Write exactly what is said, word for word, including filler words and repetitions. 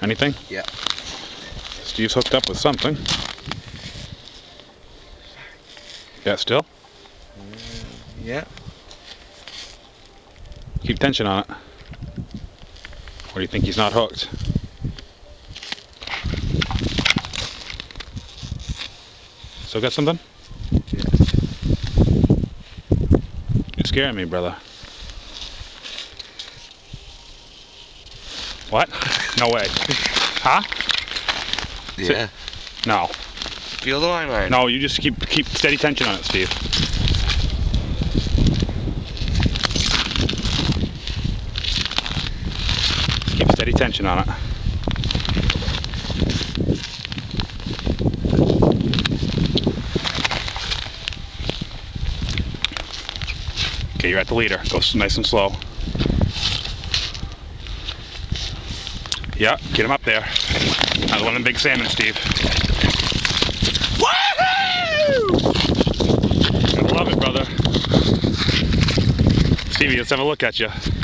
Anything? Yeah. Steve's hooked up with something. Yeah, still? Uh, yeah. Keep tension on it. Or do you think he's not hooked? Still got something? Yeah. You're scaring me, brother. What? No way. Huh? Yeah. No. Feel the line line. No, you just keep keep steady tension on it, Steve. Keep steady tension on it. Okay, you're at the leader. Go nice and slow. Yeah, get him up there. Another one of them big salmon, Steve. Woohoo! Gotta love it, brother. Stevie, let's have a look at you.